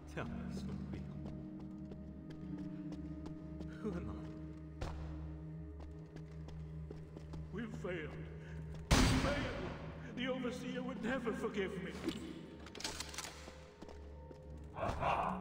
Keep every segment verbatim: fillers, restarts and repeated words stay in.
Tell me something. Who am I? We've failed. We've failed. The Overseer would never forgive me. Aha!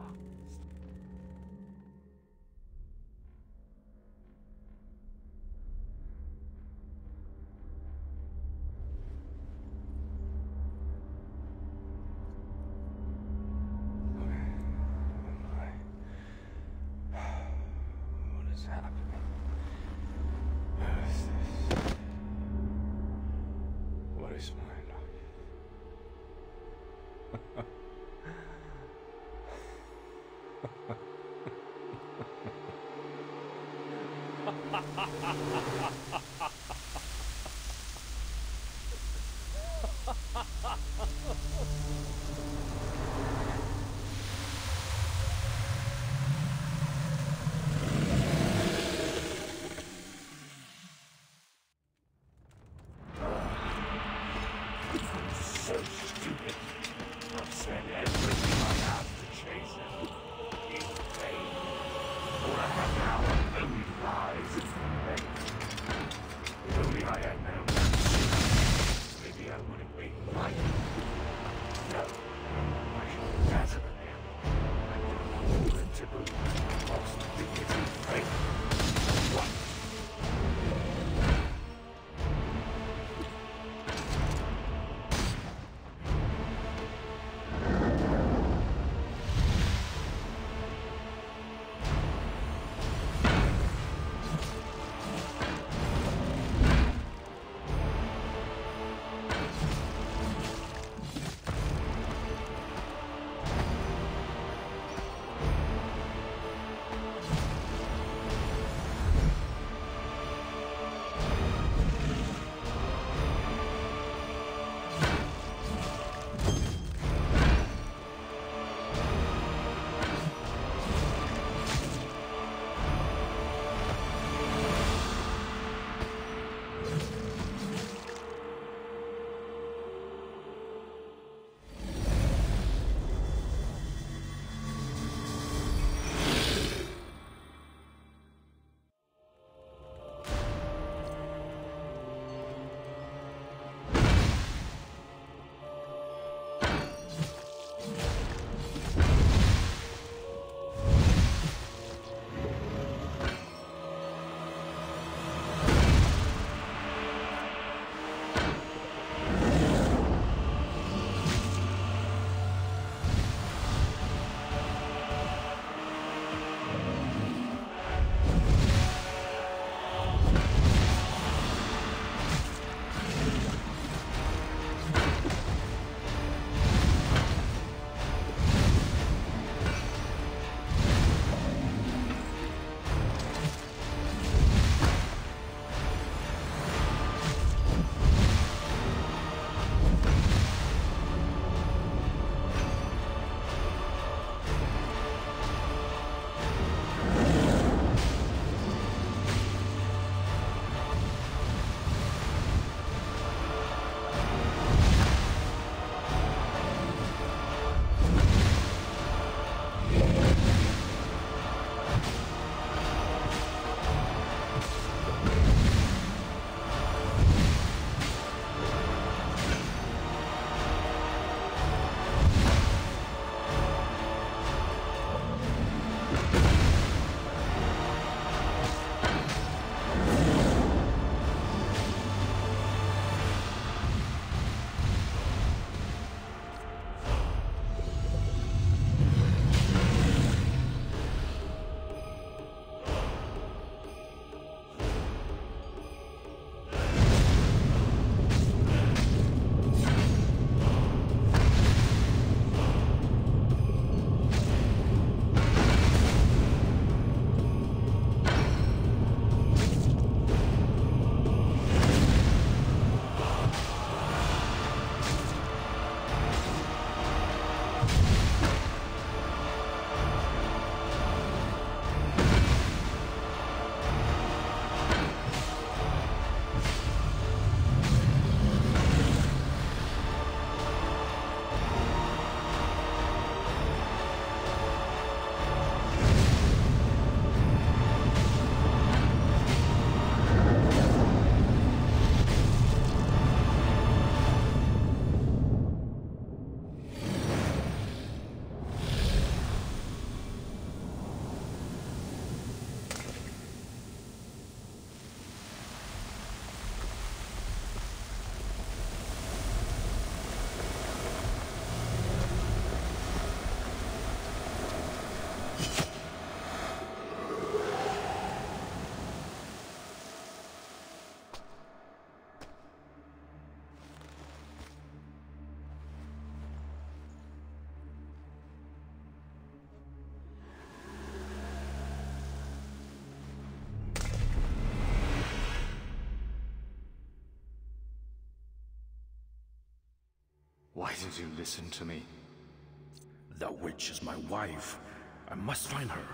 did you listen to me? That witch is my wife. I must find her.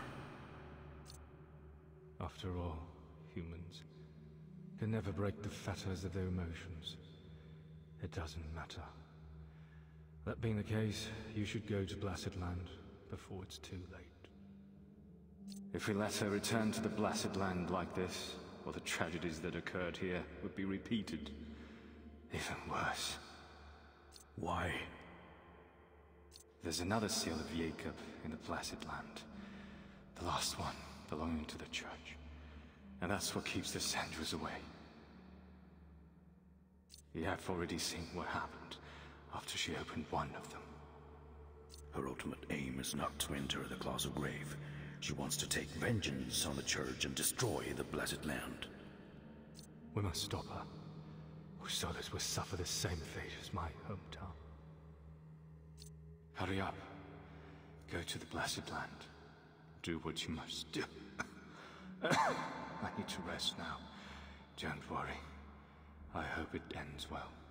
After all, humans can never break the fetters of their emotions. It doesn't matter. That being the case, you should go to Blasted Land before it's too late. If we let her return to the Blasted Land like this, well, the tragedies that occurred here would be repeated. Even worse. Why? There's another seal of Jacob in the Blasted Land. The last one, belonging to the church. And that's what keeps the Sendras away. You have already seen what happened after she opened one of them. Her ultimate aim is not to enter the Claws of Grave. She wants to take vengeance on the church and destroy the Blessed Land. We must stop her, or Solis will suffer the same fate as my hometown. Hurry up. Go to the Blessed Land. Do what you must do. I need to rest now. Don't worry. I hope it ends well.